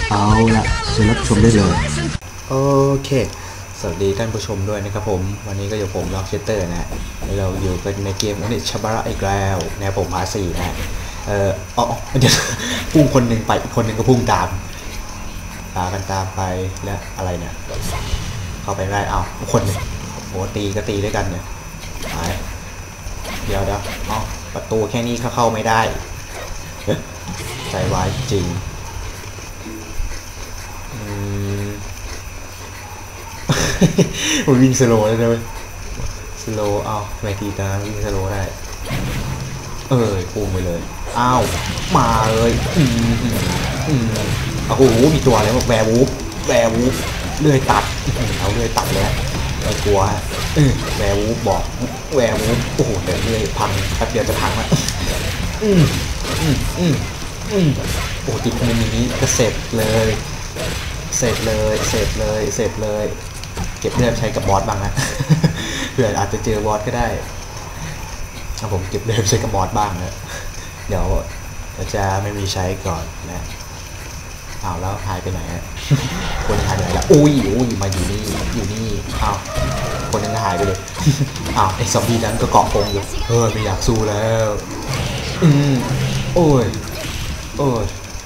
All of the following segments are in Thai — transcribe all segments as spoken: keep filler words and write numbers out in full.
เอาละเชิญรับชมได้เลยโอเคสวัสดีท่านผู้ชมด้วยนะครับผมวันนี้ก็อยู่ผมล็อกเชสเตอร์นะเราอยู่กันในเกมอนิชบาระอีกแล้วนะผมพาสี่นะเอออ๋อเดี๋ยวพุ่งคนหนึ่งไปอีกคนหนึ่งก็พุ่งตามตามกันตามไปและอะไรเนี่ยเข้าไปไม่ได้อ้าวคนหนึ่งโหตีก็ตีด้วยกันเนี่ยไปเดี๋ยวเดี๋ยวอ๋อประตูแค่นี้เขาเข้าไม่ได้ใจวายจริงวิ่งสโลว์ได้ด้วยสโลว์อ้าวไม่ทีตาวิ่งสโลว์ได้เออพุ่งไปเลยอ้าวมาเลยอืมอืมโอ้โหมีตัวอะไรบอกแวร์วูฟแวร์วูฟเลื่อยตัดเอาเลื่อยตัดเลยไม่กลัวเออแวร์วูฟบอกแวร์วูฟโอ้โหแต่เลื่อยพังแป๊บเดียวจะพังละอืมอืมอืมอืมโอ้ติดมุมนี้ก็เสร็จเลยเสร็จเลยเสร็จเลยเสร็จเลยเก็บเลือดใช้กับบอสบ้างนะเผื่ออาจจะเจอบอสก็ได้ถ้าผมเก็บเลือดใช้กับบอสบ้างนะเดี๋ยวจะไม่มีใช้ก่อนนะอ้าวแล้วหายไปไหนคนหายไปไหนละอุ้ยอุ้ยมาอยู่นี่อยู่นี่อ้าวคนนึงหายไปเลยอ้าวไอ้ซอมบี้นั้นก็เกาะกรงอยู่เออไม่อยากสู้แล้วอืมโอ้ยโอ้ย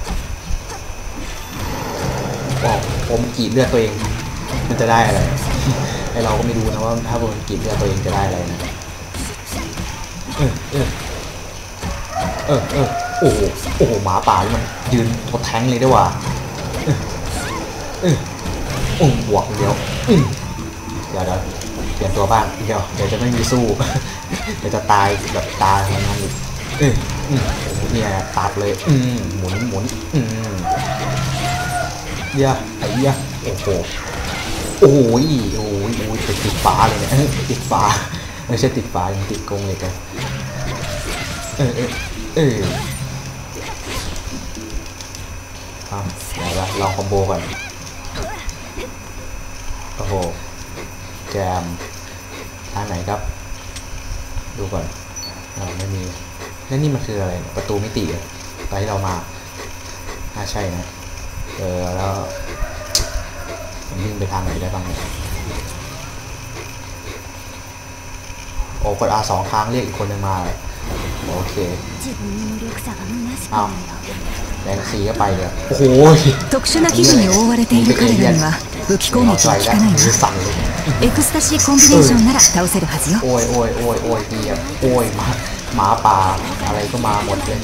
บอกผมกรีดเลือดตัวเองมันจะได้อะไรไอเราก็ไม่รู้นะว่าถ้าผมกรีดเลือดตัวเองจะได้อะไรนะเออเออเออเออโอ้โหโอ้โหหมาป่านี่มันยืนทดแทงเลยด้วยว่ะเออเออโอ้บวกเดียวเดี๋ยวเดี๋ยวเปลี่ยนตัวบ้างเดี๋ยวเดี๋ยวจะไม่มีสู้เดี๋ยวจะตายแบบตายทั้งนั้นเลยเออเนี่ยตัดเลยอืมหมุนหมุนอืมเยอะไอ้เยอะโอ้โหโอ้ยโอ้ยโอ้ยติดฝาเลยเนี่ยติดฝาไม่ใช่ติดฝายังติดกรงเลยกันเออเออเออเอาเดี๋ยวลองคอมโบก่อนโอ้โหแจมทางไหนครับดูก่อนเราไม่มีแล้วนี่มันคืออะไรประตูมิติอะตอนที่เรามาน่าใช่นะเออแล้ววิ่งไปทางไหนได้บ้างเนี่ยโอ้กด อาร์ สองครั้งเรียกอีกคนหนึ่งมาเลยโอเคอ้าวแรงซีก็ไปเลยโอ้โห特殊な生地に覆われている彼らには武器攻撃は効かないわエクスタシーコンビネーションなら倒せるはずよโอ้ยโอ้ยโอ้ยโอ้ยดีอ่ะโอ้ยมาหมาป่าอะไรก็มาหมดเลย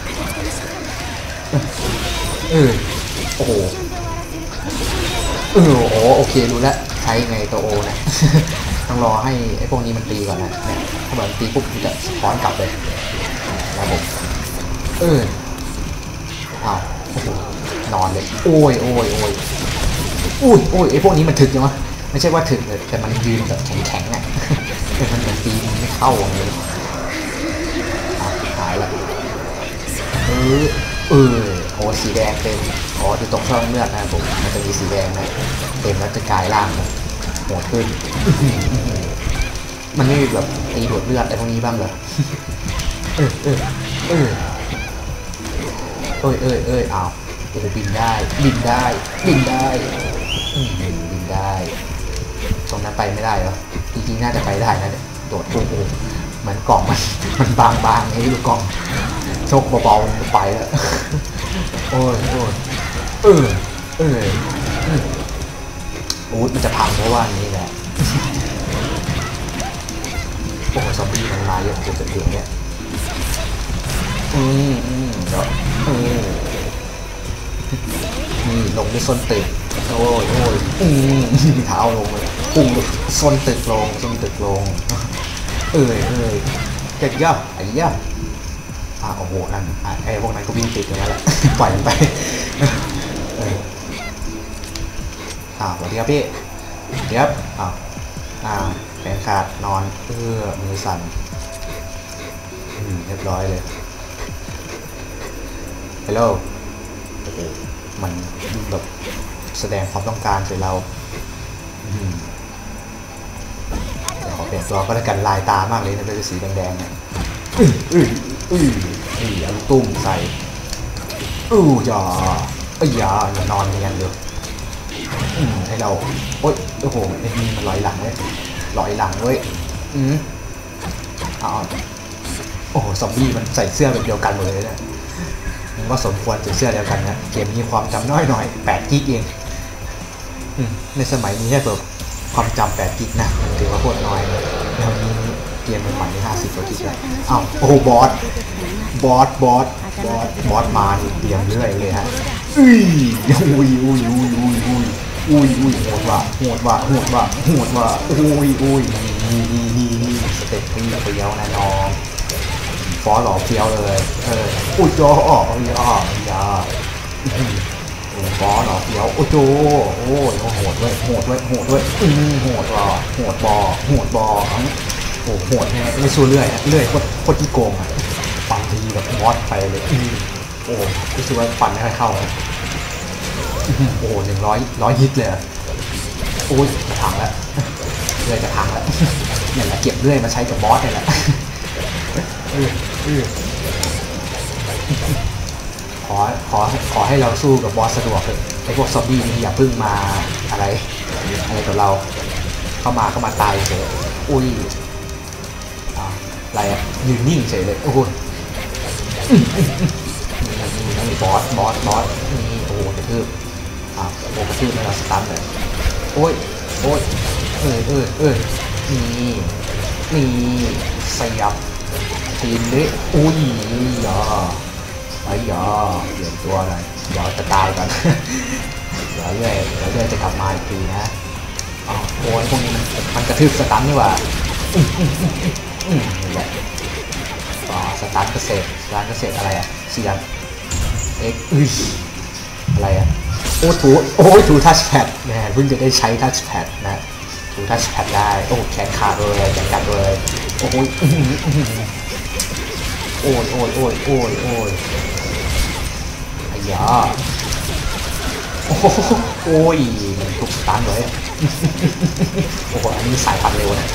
เออโอ้โหเออโอ้โอเครู้แล้วใช้ไงตัวโอเนี่ยต้องรอให้ไอ้พวกนี้มันตีก่อนนะเนี่ยถ้าแบบตีปุ๊บมันจะซ้อนกลับเลยนะผมเอออ้าวโอ้โหนอนเลยโอ้ยโอ้ยโอ้ยอุ้ยโอ้ยไอ้พวกนี้มันถึกยังวะไม่ใช่ว่าถึกเลยแต่มันยืนแบบแข็งแข็งอ่ะมันเหมือนตีมันไม่เข้าเลยหายละเออเออโอ้สีแดงเต็มอ๋ออยู่ตรงช่องเลือดนะผมมันจะมีสีแดงนะเต็มแล้วจะกลายร่างโหดขึ้นมันไม่แบบตีดูดเลือดอะไรพวกนี้บ้างเหรอเออเออเออเอ้ยเอ้ยเอ้ยอ้าวโอ้บินได้บินได้บินได้บินได้ตรงนั้นไปไม่ได้เหรอจริงๆน่าจะไปได้นะโดดโอ้โหเหมือนกล่องมันมันบางๆไอ้ลูกกล่องชกเบาๆมันไปแล้วโอ้ยโอ้ยเออเออโอ้ยมันจะพังเพราะว่านี้แหละโอ้ซอมบี้มันมาเยอะจนจะถึงเนี่ยอืมอืมเดี๋ยวอืมนี่ลงด้วยส้นตึกโอ้ยโอ้ยอืมเท้าลงเลยปุ่งส้นตึกลงส้นตึกลงเอ้ยเอ้ยเจ็ดย่าไอ้ย่าอ่าโอ้โหนั่นไอ้พวกนั้นก็วิ่งติดอย่างนั้นแหละปล่อยมันไปอ่าสวัสดีครับพี่เดี๋ยวอ่าอ่าแขนขาดนอนเพื่อมือสั่นอืมเรียบร้อยเลยฮัลโหลโอ้โหมันแบบแสดงความต้องการใส่เราอืมขอเปลี่ยนตัวก็แล้วกันลายตามากเลยนะเป็นสีแดงๆเนี่ยอื้ออื้ออื้ออื้อเอาตุ้มใส่อู้จ่ออ้ยอย่าอย่านอนเนียนเลยอืมให้เราโอ๊ยโอ้โหไอ้นี่มันลอยหลังเลยลอยหลังเว้ยอืมเอาโอ้โหซอมบี้มันใส่เสื้อแบบเดียวกันหมดเลยเนี่ยมันก็สมควรใส่เสื้อเดียวกันนะเกมนี้ความจำน้อยหน่อยแปดกิกเองในสมัยนี้แค่แบบความจำแปดกิกนะถือว่าโคตรน้อยแล้วนี้เกมใหม่ๆนี่ห้าสิบกว่ากิกแล้วอ้าวโอ้โหบอสบอสบอสบอสบอสมาเตรียมเรื่อยเลยฮะอุ้ยอุ้ยอุ้ยอุ้ยอุ้ยอุ้ยอุ้ยอุ้ยโหดว่ะโหดว่ะโหดว่ะโหดว่ะอุ้ยอุ้ยนี่นี่นี่นี่สเต็ปนี่เฟี้ยวนะน้องฟอสหล่อเฟี้ยวเลยเอออุ้ยจอออกอุ้ยอ่ะยาฟอสหล่อเฟี้ยวโอ้โจโอ้ยโหดด้วยโหดด้วยโหดด้วยอืมโหดว่ะโหดบอโหดบอโอ้โหดแน่ไม่สู้เรื่อยเรื่อยโคตรโคตรที่โกงอ่ะฟันทีแบบมอสไปเลยโอ้รู้สึกว่าฟันไม่ค่อยเข้าเลยโอ้หนึ่งร้อยร้อยฮิตเลยโอ้ยจะพังแล้วเรื่อยจะพังแล้วเนี่ยแหละเก็บเรื่อยมาใช้กับบอสเลยแหละขอขอขอให้เราสู้กับบอสสะดวกเลยไอ้พวกซอมบี้นี่อย่าพึ่งมาอะไรอะไรกับเราเข้ามาเข้ามาตายเฉยอุ้ยอะไรอะยืนนิ่งเฉยเลยโอ้โหนี่นี่บอสบอสบอสนี่โอ้โหกระทืบอ่ะโอ้โหกระทืบให้เราสตันเลยโอ้ยโอ้ยเออเออเออนี่นี่เสียบทีมนี้อุ้ยอย่าไอ้อย่าเปลี่ยนตัวเลยเดี๋ยวจะตายก่อนเดี๋ยวเรื่อยเดี๋ยวเรื่อยจะกลับมาอีกทีนะอ๋อโอ้ยพวกนี้มันกระทืบสตันนี่หว่านี่แหละอ๋อสตาร์ทเกษตรสตาร์ทเกษตรอะไรอ่ะเสียนเอ็กอุ้ยอะไรอ่ะโอ้ถูโอ้ยถูทัชแพดแหมเพิ่งจะได้ใช้ทัชแพดนะถูทัชแพดได้โอ้แขนขาดเลยแขนขาดเลยโอ้ยโอ้ยโอ้ยโอ้ยโอ้ยโอ้ยไอ้ยาโอ้โอ้ยมันถูกสตาร์ทเลยโอ้โหอันนี้สายพันธุ์เร็วนะ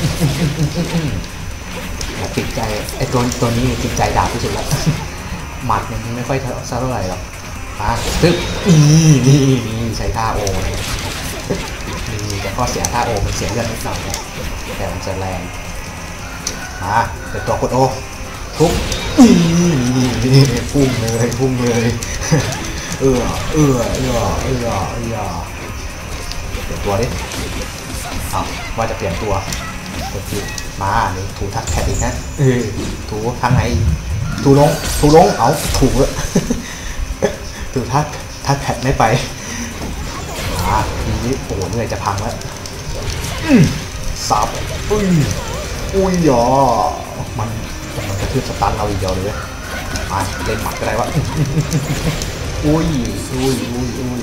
ติดใจไอ้ตัวตัวนี้ติดใจดาบที่สุดแล้วหมัดเนี่ยไม่ค่อยเท่าไหร่หรอกมาตึ๊บนี่นี่นี่ใช้ท่าโอนี่แต่ข้อเสียท่าโอมันเสียเลือดนิดหน่อยแต่มันจะแรงมาเป็นตัวกดโอทุบนี่นี่นี่พุ่งเลยพุ่งเลยเออเออเออเออเออเปลี่ยนตัวดิอ้าวว่าจะเปลี่ยนตัวกดจิมานี่ถูทักแพดอีกนะเออถูทางไหนถูลงถูลงเอาถูเลยถูทักทักแพดไม่ไปอ่าทีนี้โอ้เหนื่อยจะพังแล้วสับอุ้ยอุ้ยหยอมันมันกระทืบสตันเราอีกเดียวเลยอ่าเล่นหมัดก็ได้วะอุ้ยอุ้ยอุ้ยอุ้ย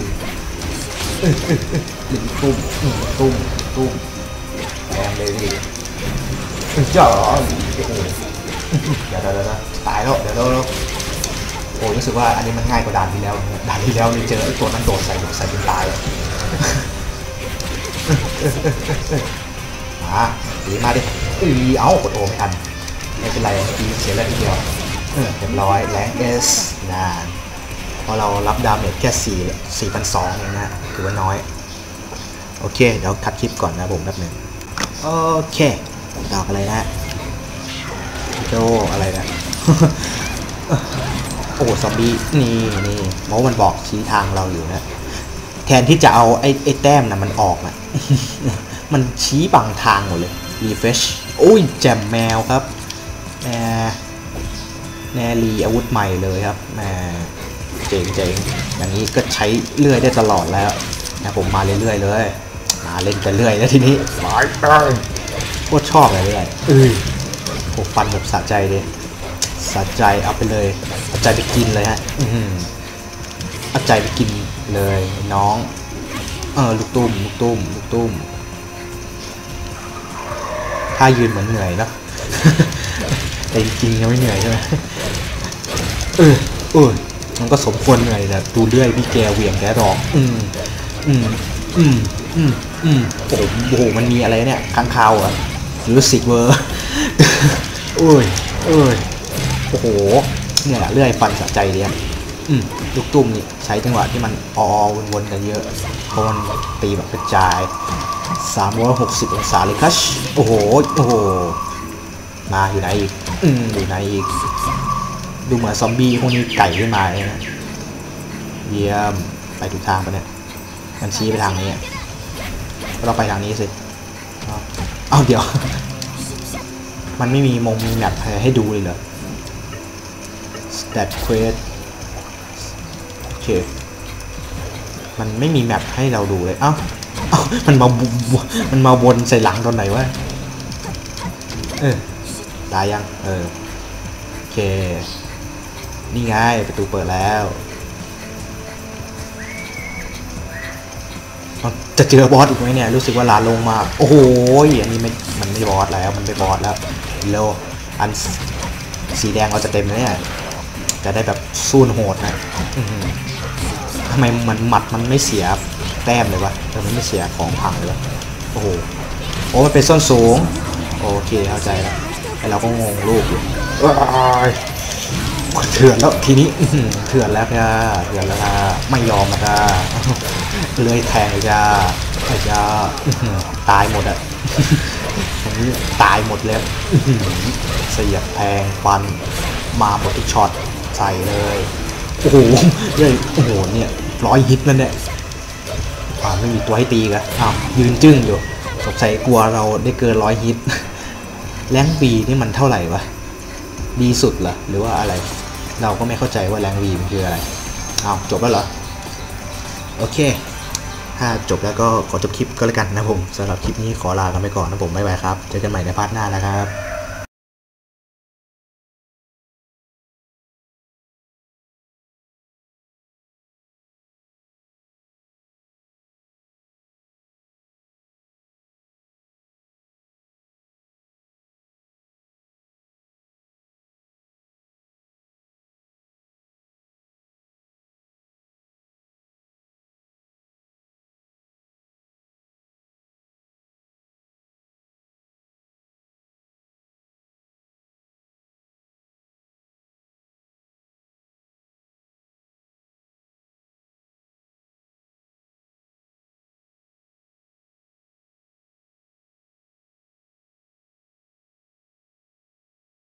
ตุ้มตุ้มตุ้มแรงเลยดิจ๋อโอ้โหเดี๋ยวเดี๋ยวตายแล้วเดี๋ยวเราโอ้รู้สึกว่าอันนี้มันง่ายกว่าด่านที่แล้วด่านที่แล้วนี่เจอไอ้ตัวนั้นโดดใส่ใส่จนตายมาดีมาดิอือเอ้ากดโอไม่ทันไม่เป็นไรเมื่อกี้เสียแล้วทีเดียวเรียบร้อยแรงเอสนานพอเรารับดาเมจแค่สี่สี่พันสองเองนะถือว่าน้อยโอเคเดี๋ยวคัดคลิปก่อนนะผมแป๊บนึงโอเคดอกอะไรนะโจอะไรนะโอ้ซอมบี้นี่นี่เมาส์มันบอกชี้ทางเราอยู่นะแทนที่จะเอาไอ้ไอ้แต้มนะมันออกนะมันชี้บังทางหมดเลย refresh โอ้ยแจมแมวครับแหมแนรีอาวุธใหม่เลยครับแหมเจ๋งเจ๋งอย่างนี้ก็ใช้เลื่อยได้ตลอดแล้วนะผมมาเรื่อยๆเลยมาเล่นกันเรื่อยแล้วทีนี้หลายไปโคตรชอบเลยเลยเอ้ยโอ้ฟันแบบสะใจเลยสะใจเอาไปเลยเอาใจไปกินเลยฮะอือเอาใจไปกินเลยน้องเออลูกตุ้มลูกตุ้มลูกตุ้มถ้ายืนเหมือนเหนื่อยเนาะแต่จริงๆยังไม่เหนื่อยใช่ไหมเออเออมันก็สมควรเหนื่อยแต่ดูเรื่อยพี่แกเหวี่ยงแกดอกอืมอืมอืมอืมอืมโอ้โหโอ้โหมันมีอะไรเนี่ยค้างคาวอ่ะหรือสิกเวอร์โอ้ยโอ้ยโอ้โหเนี่ยเลื่อยฟันสะใจเลยอืมลูกตุ้มนี่ใช้จังหวะที่มันออวนๆกันเยอะเพราะมันตีแบบกระจายสามร้อยหกสิบองศาเลยครับโอ้โหโอ้โหมาอยู่ไหนอีกอืมอยู่ไหนอีกดูเหมือนซอมบี้พวกนี้ไก่ขึ้นมาเลยนะเยี่ยมไปถูกทางปะเนี่ยมันชี้ไปทางนี้เราไปทางนี้สิเอาเดี๋ยวมันไม่มีมงมีแมปให้ดูเลยเหรอ stat quest โอเคมันไม่มีแมปให้เราดูเลยเอ้าเอ้ามันมามันมาวนใส่หลังตอนไหนวะเออตายยังเออโอเคนี่ไงประตูเปิดแล้วจะเจอบอสอีกไหมเนี่ยรู้สึกว่าลาลงมากโอ้โหอันนี้ไม่มันไม่บอสแล้วมันไม่บอสแล้วเร็วอันสีแดงเราจะเต็มเลยเนี่ยจะได้แบบสู้โหดนะทำไมมันหมัดมันไม่เสียแต้มเลยวะทำไมไม่เสียของพังเลยวะโอ้โหโอ้มันเป็นส้นสูงโอเคเข้าใจแล้วแต่เราก็งงลูกอยู่เถื่อนแล้วทีนี้เถื่อนแล้วค่ะเถื่อนแล้วค่ะไม่ยอมนะค่ะเลยแทงเลยจ้าไอ้จ้าตายหมดอ่ะตายหมดแล้วเสียบแทงฟันมาหมดทุกช็อตใส่เลยโอ้โหเลยโอ้โหเนี่ยร้อยฮิตแล้วเนี่ยไม่มีตัวให้ตีกันอ้าวยืนจึ้งอยู่สงสัยกลัวเราได้เกินร้อยฮิตแรงบีนี่มันเท่าไหร่วะดีสุดเหรอหรือว่าอะไรเราก็ไม่เข้าใจว่าแรงวีมันคืออะไรอ้าวจบแล้วเหรอโอเคถ้าจบแล้วก็ขอจบคลิปก็แล้วกันนะผมสำหรับคลิปนี้ขอลากันไปก่อนนะผมบ๊ายบายครับเจอกันใหม่ในพาร์ทหน้านะครับ